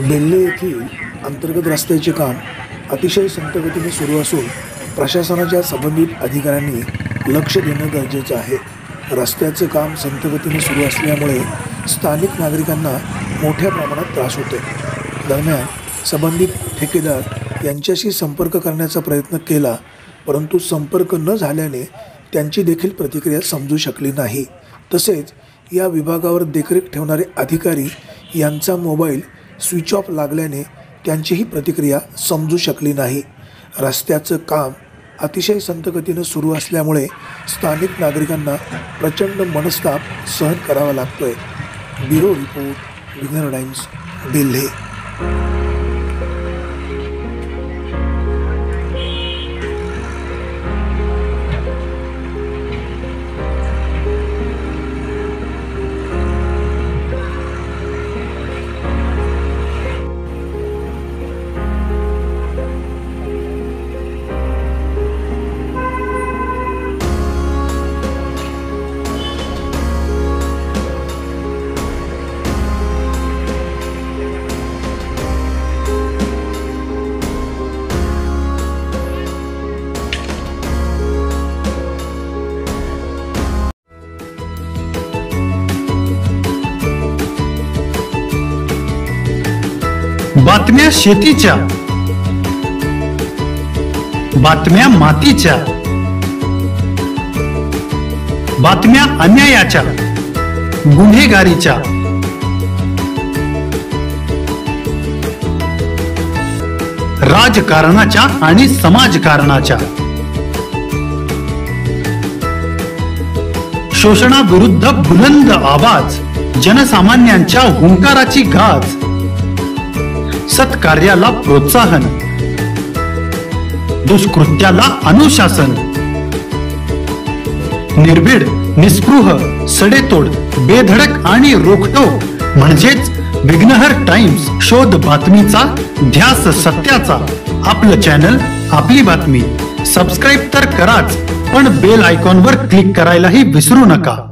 बेल्ले येथील अंतर्गत रस्त्याचे काम अतिशय संतगतीने सुरू असून प्रशासनाच्या संबंधित अधिकाऱ्यांनी लक्ष देणं गरजेचं आहे। रस्त्याचे काम संतगतीने सुरू असल्यामुळे स्थानिक नागरिकांना मोठ्या प्रमाणात त्रास होतो। दरम्यान संबंधित ठेकेदार यांच्याशी संपर्क करण्याचा प्रयत्न केला, परंतु संपर्क न झाल्याने त्यांची देखील प्रतिक्रिया समजू शकली नाही। तसेच या विभागावर देखरेख ठेवणारे अधिकारी यांचा मोबाईल स्विच ऑफ लागल्याने त्यांचीही प्रतिक्रिया समजू शकली नाही। रस्त्याचं काम अतिशय संतगतीने सुरू असल्यामुळे स्थानिक नागरिकांना प्रचंड मनस्ताप सहन करावा लागतोय। Bureau report, Vighnahar Times, Belhe. बातम्या शेतीच्या, बातम्या मातीच्या, बातम्या अन्यायाच्या, गुन्हेगारीच्या, राजकारणाच्या आणि समाजकारणाच्या, शोषणाविरुद्ध बुलंद आवाज, जनसामान्यांच्या हुंकाराची गाज, सत्कार्याला प्रोत्साहन, दुष्कृत्याला अनुशासन, निर्भीड, निस्पृह, सडेतोड, बेधडक आणि रोखटोक म्हणजेच विघ्नहर टाइम्स। शोध बातमीचा, ध्यास सत्याचा। आपलं चॅनल, आपली बातमी। सबस्क्राईब तर कराच, पण बेल आयकॉनवर क्लिक करायलाही विसरू नका।